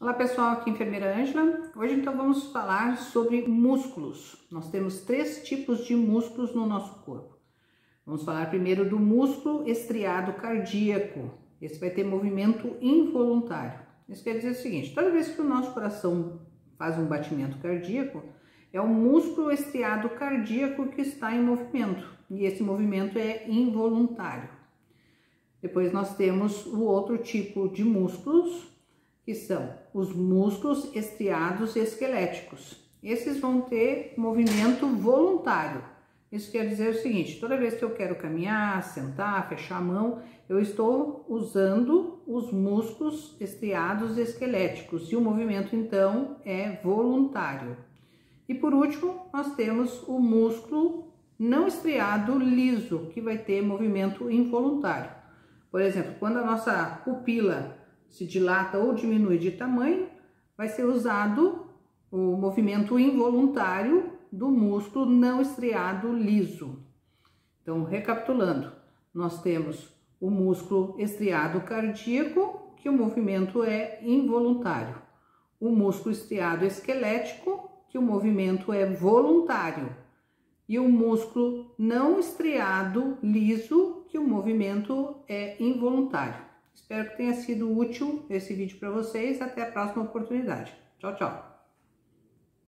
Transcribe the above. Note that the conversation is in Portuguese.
Olá pessoal, aqui é a enfermeira Ângela. Hoje então vamos falar sobre músculos. Nós temos 3 tipos de músculos no nosso corpo. Vamos falar primeiro do músculo estriado cardíaco. Esse vai ter movimento involuntário. Isso quer dizer o seguinte: toda vez que o nosso coração faz um batimento cardíaco, é o músculo estriado cardíaco que está em movimento, e esse movimento é involuntário. Depois nós temos o outro tipo de músculos, que são os músculos estriados esqueléticos. Esses vão ter movimento voluntário. Isso quer dizer o seguinte: toda vez que eu quero caminhar, sentar, fechar a mão, eu estou usando os músculos estriados esqueléticos e o movimento então é voluntário. E por último, nós temos o músculo não estriado liso, que vai ter movimento involuntário. Por exemplo, quando a nossa pupila se dilata ou diminui de tamanho, vai ser usado o movimento involuntário do músculo não estriado liso. Então, recapitulando, nós temos o músculo estriado cardíaco, que o movimento é involuntário. O músculo estriado esquelético, que o movimento é voluntário. E o músculo não estriado liso, que o movimento é involuntário. Espero que tenha sido útil esse vídeo para vocês. Até a próxima oportunidade. Tchau, tchau!